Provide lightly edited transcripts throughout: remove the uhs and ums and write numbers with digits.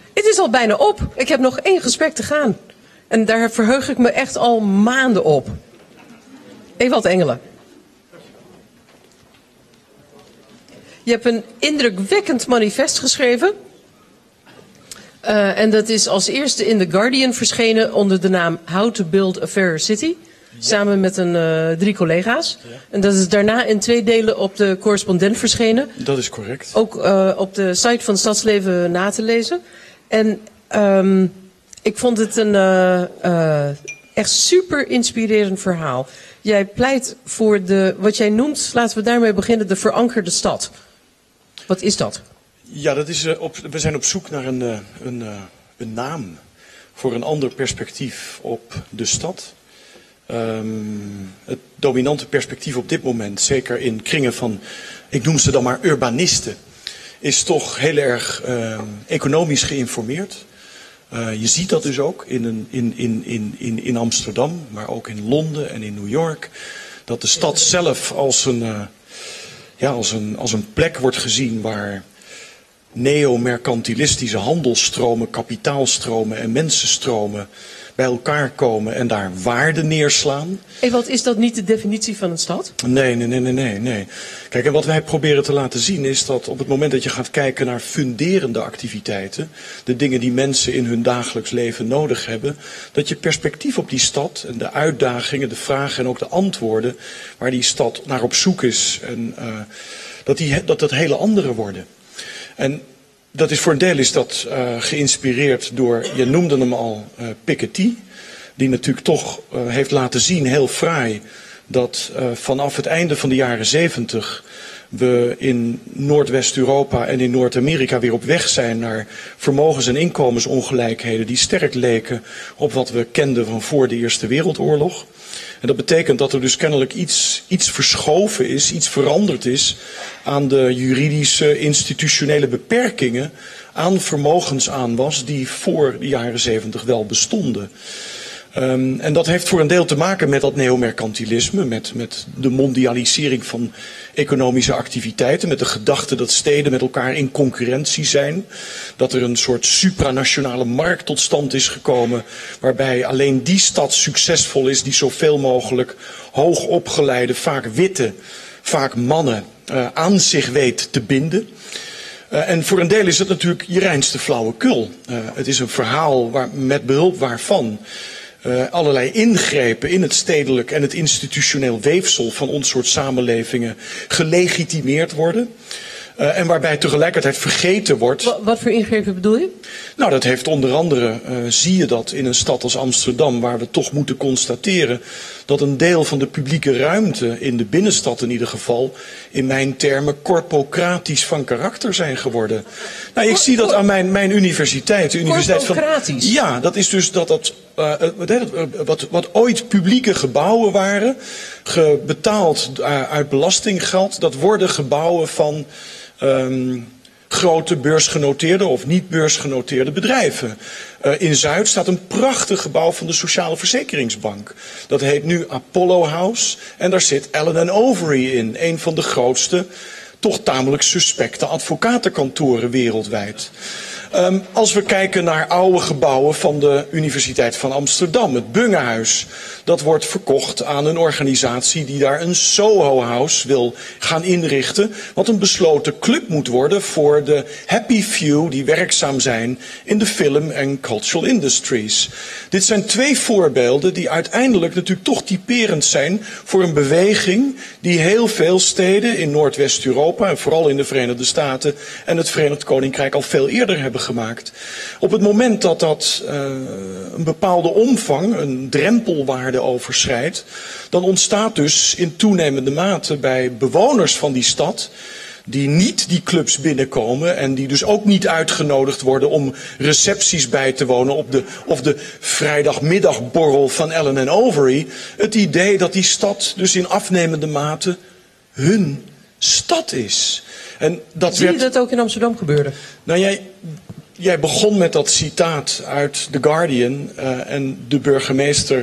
Het is al bijna op. Ik heb nog 1 gesprek te gaan. En daar verheug ik me echt al maanden op. Ewald Engelen. Je hebt een indrukwekkend manifest geschreven. En dat is als eerste in The Guardian verschenen onder de naam How to Build a Fairer City. Samen met 3 collega's. Ja. En dat is daarna in 2 delen op de Correspondent verschenen. Dat is correct. Ook op de site van Stadsleven na te lezen. En ik vond het een echt super inspirerend verhaal. Jij pleit voor wat jij noemt, laten we daarmee beginnen, de verankerde stad. Wat is dat? Ja, dat is, we zijn op zoek naar een naam voor een ander perspectief op de stad. Het dominante perspectief op dit moment, zeker in kringen van, ik noem ze dan maar urbanisten, is toch heel erg economisch geïnformeerd. Je ziet dat dus ook in Amsterdam, maar ook in Londen en in New York. Dat de stad zelf als een plek wordt gezien waar neo-mercantilistische handelsstromen, kapitaalstromen en mensenstromen bij elkaar komen en daar waarde neerslaan. En wat is dat niet de definitie van een stad? Nee. Kijk, en wat wij proberen te laten zien is dat op het moment dat je gaat kijken naar funderende activiteiten, de dingen die mensen in hun dagelijks leven nodig hebben, dat je perspectief op die stad en de uitdagingen, de vragen en ook de antwoorden waar die stad naar op zoek is, en dat hele andere worden. En dat is voor een deel is dat geïnspireerd door, je noemde hem al, Piketty. Die natuurlijk toch heeft laten zien, heel fraai, dat vanaf het einde van de jaren 70 we in Noordwest-Europa en in Noord-Amerika weer op weg zijn naar vermogens- en inkomensongelijkheden die sterk leken op wat we kenden van voor de Eerste Wereldoorlog. En dat betekent dat er dus kennelijk iets verschoven is, iets veranderd is aan de juridische, institutionele beperkingen aan vermogensaanwas die voor de jaren 70 wel bestonden. En dat heeft voor een deel te maken met dat neomercantilisme, met de mondialisering van economische activiteiten, met de gedachte dat steden met elkaar in concurrentie zijn, dat er een soort supranationale markt tot stand is gekomen, waarbij alleen die stad succesvol is die zoveel mogelijk hoogopgeleide, vaak witte, vaak mannen aan zich weet te binden. En voor een deel is het natuurlijk je reinste flauwekul. Het is een verhaal met behulp waarvan allerlei ingrepen in het stedelijk en het institutioneel weefsel van ons soort samenlevingen gelegitimeerd worden. En waarbij tegelijkertijd vergeten wordt. Wat voor ingrepen bedoel je? Nou, dat heeft onder andere, zie je dat in een stad als Amsterdam, waar we toch moeten constateren dat een deel van de publieke ruimte, in de binnenstad in ieder geval, in mijn termen corpocratisch van karakter zijn geworden. Nou, ik zie dat aan mijn universiteit, de Universiteit van. Corpocratisch? Ja, dat is dus wat ooit publieke gebouwen waren, betaald uit belastinggeld, dat worden gebouwen van grote beursgenoteerde of niet beursgenoteerde bedrijven. In Zuid staat een prachtig gebouw van de Sociale Verzekeringsbank. Dat heet nu Apollo House en daar zit Allen & Overy in. Een van de grootste, toch tamelijk suspecte advocatenkantoren wereldwijd. Als we kijken naar oude gebouwen van de Universiteit van Amsterdam, het Bungehuis, dat wordt verkocht aan een organisatie die daar een Soho House wil gaan inrichten, wat een besloten club moet worden voor de happy few die werkzaam zijn in de film- en cultural industries. Dit zijn 2 voorbeelden die uiteindelijk natuurlijk toch typerend zijn voor een beweging die heel veel steden in Noordwest-Europa en vooral in de Verenigde Staten en het Verenigd Koninkrijk al veel eerder hebben gemaakt. Op het moment dat dat een bepaalde omvang, een drempelwaarde overschrijdt, dan ontstaat dus in toenemende mate bij bewoners van die stad, die niet die clubs binnenkomen en die dus ook niet uitgenodigd worden om recepties bij te wonen op de vrijdagmiddagborrel van Allen & Overy, het idee dat die stad dus in afnemende mate hun stad is. En dat Zie je dat ook in Amsterdam gebeuren? Nou, jij begon met dat citaat uit The Guardian en de burgemeester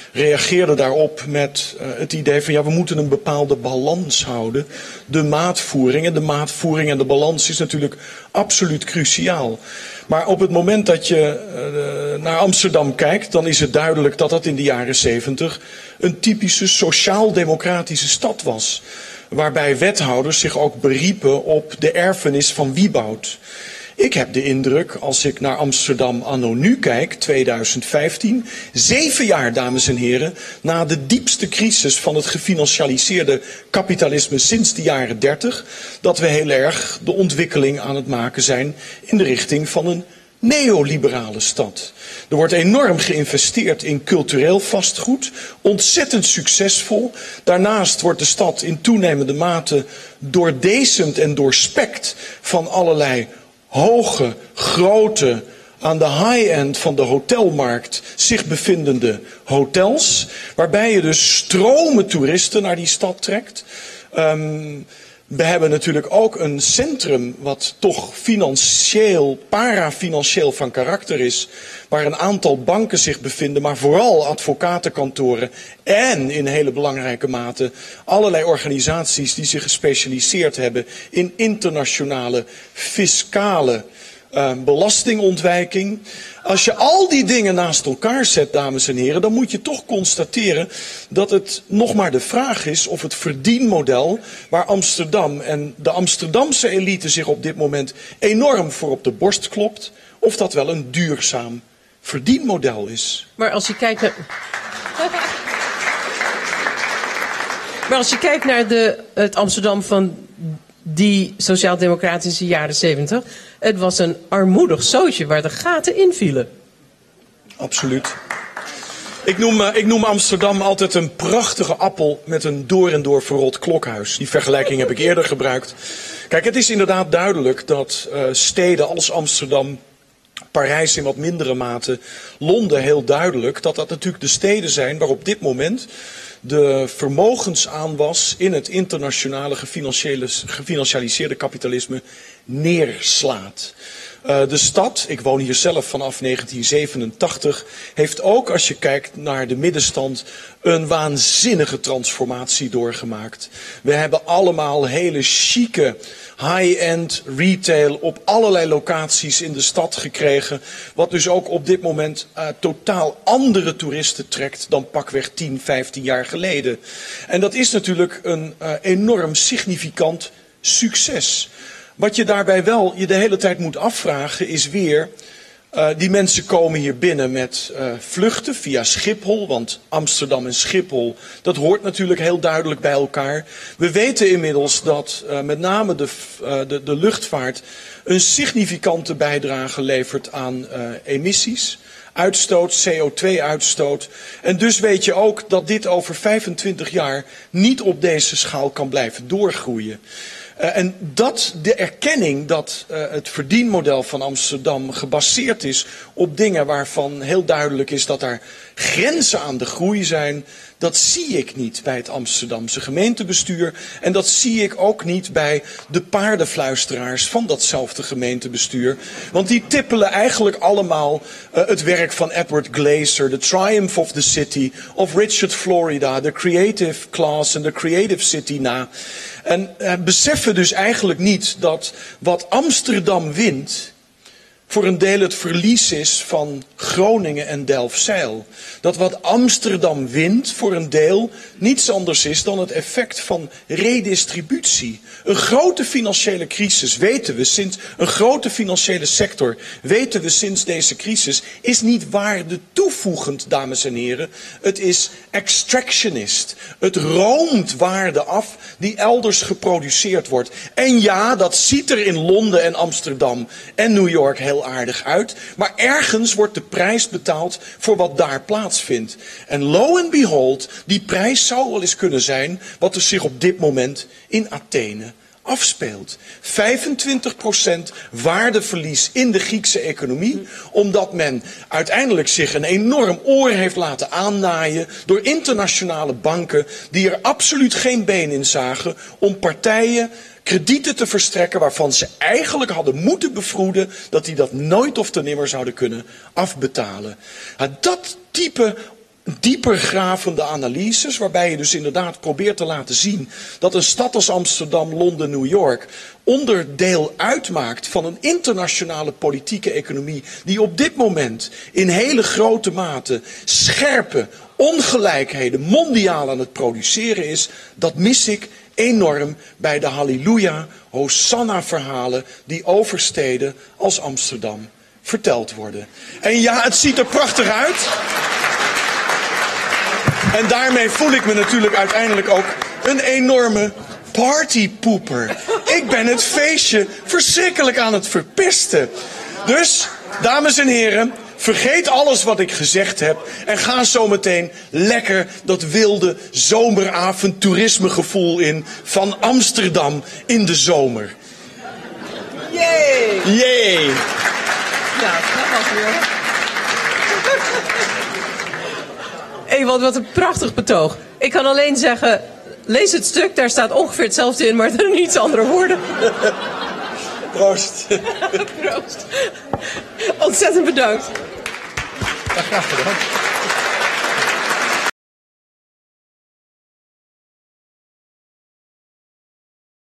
reageerde daarop met het idee van ja, we moeten een bepaalde balans houden. De maatvoering en de balans is natuurlijk absoluut cruciaal. Maar op het moment dat je naar Amsterdam kijkt, dan is het duidelijk dat dat in de jaren 70 een typische sociaal-democratische stad was. Waarbij wethouders zich ook beriepen op de erfenis van Wieboud. Ik heb de indruk, als ik naar Amsterdam anno nu kijk, 2015, 7 jaar, dames en heren, na de diepste crisis van het gefinancialiseerde kapitalisme sinds de jaren 30, dat we heel erg de ontwikkeling aan het maken zijn in de richting van een neoliberale stad. Er wordt enorm geïnvesteerd in cultureel vastgoed, ontzettend succesvol. Daarnaast wordt de stad in toenemende mate doordecemd en doorspekt van allerlei hoge, grote, aan de high-end van de hotelmarkt zich bevindende hotels, waarbij je dus stromen toeristen naar die stad trekt. We hebben natuurlijk ook een centrum wat toch financieel, parafinancieel van karakter is, waar een aantal banken zich bevinden, maar vooral advocatenkantoren en in hele belangrijke mate allerlei organisaties die zich gespecialiseerd hebben in internationale fiscale belastingontwijking. Als je al die dingen naast elkaar zet, dames en heren, dan moet je toch constateren dat het nog maar de vraag is of het verdienmodel waar Amsterdam en de Amsterdamse elite zich op dit moment enorm voor op de borst klopt, of dat wel een duurzaam verdienmodel is. Maar als je kijkt naar... Maar als je kijkt naar het Amsterdam van die sociaal-democratische jaren 70... het was een armoedig zootje waar de gaten in vielen. Absoluut. Ik noem Amsterdam altijd een prachtige appel met een door en door verrot klokhuis. Die vergelijking heb ik eerder gebruikt. Kijk, het is inderdaad duidelijk dat steden als Amsterdam, Parijs in wat mindere mate, Londen heel duidelijk, dat natuurlijk de steden zijn waar op dit moment de vermogensaanwas in het internationale gefinancialiseerde kapitalisme neerslaat. De stad, ik woon hier zelf vanaf 1987, heeft ook, als je kijkt naar de middenstand, een waanzinnige transformatie doorgemaakt. We hebben allemaal hele chique high-end retail op allerlei locaties in de stad gekregen. Wat dus ook op dit moment totaal andere toeristen trekt dan pakweg 10, 15 jaar geleden. En dat is natuurlijk een enorm significant succes. Wat je daarbij wel je de hele tijd moet afvragen is weer, die mensen komen hier binnen met vluchten via Schiphol, want Amsterdam en Schiphol, dat hoort natuurlijk heel duidelijk bij elkaar. We weten inmiddels dat met name de luchtvaart een significante bijdrage levert aan emissies, uitstoot, CO2-uitstoot. En dus weet je ook dat dit over 25 jaar niet op deze schaal kan blijven doorgroeien. En de erkenning dat het verdienmodel van Amsterdam gebaseerd is op dingen waarvan heel duidelijk is dat er grenzen aan de groei zijn, dat zie ik niet bij het Amsterdamse gemeentebestuur. En dat zie ik ook niet bij de paardenfluisteraars van datzelfde gemeentebestuur. Want die tippelen eigenlijk allemaal het werk van Edward Glaeser, The Triumph of the City, of Richard Florida, The Creative Class en The Creative City na. En beseffen dus eigenlijk niet dat wat Amsterdam wint voor een deel het verlies is van Groningen en Delfzijl. Dat wat Amsterdam wint voor een deel niets anders is dan het effect van redistributie. Een grote financiële crisis, weten we sinds, een grote financiële sector, weten we sinds deze crisis, is niet waarde toevoegend, dames en heren. Het is extractionist. Het roomt waarde af die elders geproduceerd wordt. En ja, dat ziet er in Londen en Amsterdam en New York heel aardig uit. Maar ergens wordt de prijs betaald voor wat daar plaatsvindt. En lo and behold, die prijs zou wel eens kunnen zijn wat er zich op dit moment in Athene afspeelt. 25% waardeverlies in de Griekse economie, omdat men uiteindelijk zich een enorm oor heeft laten aannaaien door internationale banken die er absoluut geen been in zagen om partijen kredieten te verstrekken waarvan ze eigenlijk hadden moeten bevroeden dat die dat nooit of te nimmer zouden kunnen afbetalen. Dat type diepergravende analyses, waarbij je dus inderdaad probeert te laten zien dat een stad als Amsterdam, Londen, New York onderdeel uitmaakt van een internationale politieke economie die op dit moment in hele grote mate scherpe ongelijkheden mondiaal aan het produceren is, dat mis ik enorm bij de halleluja, hosanna verhalen die over steden als Amsterdam verteld worden. En ja, het ziet er prachtig uit. En daarmee voel ik me natuurlijk uiteindelijk ook een enorme partypoeper. Ik ben het feestje verschrikkelijk aan het verpesten. Dus, dames en heren, vergeet alles wat ik gezegd heb en ga zo meteen lekker dat wilde zomeravonturismegevoel in van Amsterdam in de zomer. Yay! Yay! Ja, dat was weer. Ewald, wat een prachtig betoog. Ik kan alleen zeggen, lees het stuk, daar staat ongeveer hetzelfde in, maar er niet andere woorden. Proost. Proost. Ontzettend bedankt. Ja, graag gedaan.